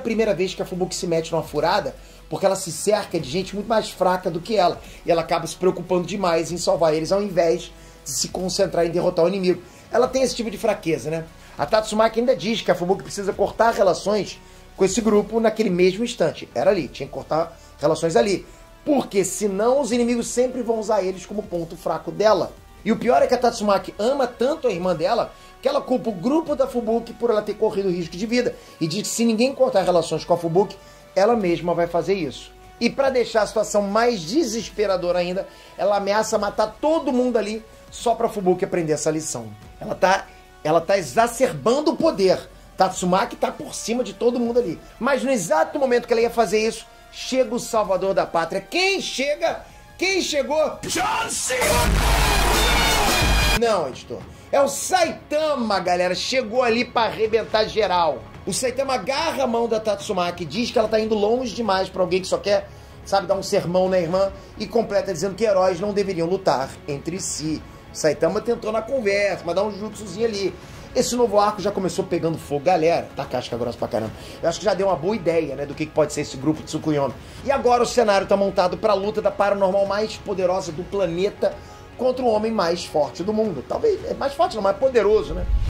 primeira vez que a Fubuki se mete numa furada, porque ela se cerca de gente muito mais fraca do que ela. E ela acaba se preocupando demais em salvar eles, ao invés de se concentrar em derrotar o inimigo. Ela tem esse tipo de fraqueza, né? A Tatsumaki ainda diz que a Fubuki precisa cortar relações com esse grupo naquele mesmo instante. Era ali, tinha que cortar relações ali. Porque senão os inimigos sempre vão usar eles como ponto fraco dela. E o pior é que a Tatsumaki ama tanto a irmã dela que ela culpa o grupo da Fubuki por ela ter corrido risco de vida. E diz que se ninguém cortar relações com a Fubuki, ela mesma vai fazer isso. E para deixar a situação mais desesperadora ainda, ela ameaça matar todo mundo ali só pra Fubuki aprender essa lição. Ela tá exacerbando o poder. Tatsumaki tá por cima de todo mundo ali. Mas no exato momento que ela ia fazer isso, chega o salvador da pátria. Quem chega? Quem chegou? John Cena! Não, editor. É o Saitama, galera. Chegou ali pra arrebentar geral. O Saitama agarra a mão da Tatsumaki, diz que ela tá indo longe demais pra alguém que só quer, sabe, dar um sermão na irmã, e completa dizendo que heróis não deveriam lutar entre si. Saitama tentou na conversa, mas dá um jutsuzinho ali. Esse novo arco já começou pegando fogo. Galera, tá casca grossa pra caramba. Eu acho que já deu uma boa ideia, né, do que pode ser esse grupo de Tsukuyomi. E agora o cenário tá montado pra luta da paranormal mais poderosa do planeta contra o homem mais forte do mundo. Talvez, mais forte não, mais poderoso, né?